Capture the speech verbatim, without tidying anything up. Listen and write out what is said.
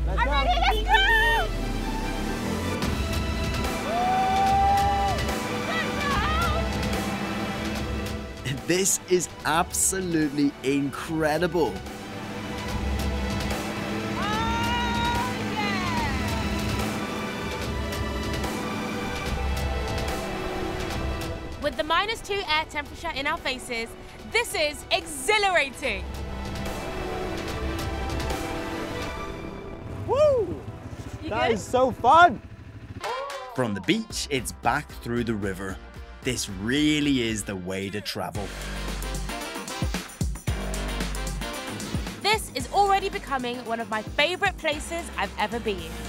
Let's I'm go. ready, let's go! This is absolutely incredible. Oh, yeah. With the minus two air temperature in our faces, this is exhilarating. Woo! You That good? is so fun. From the beach, it's back through the river. This really is the way to travel. This is already becoming one of my favourite places I've ever been.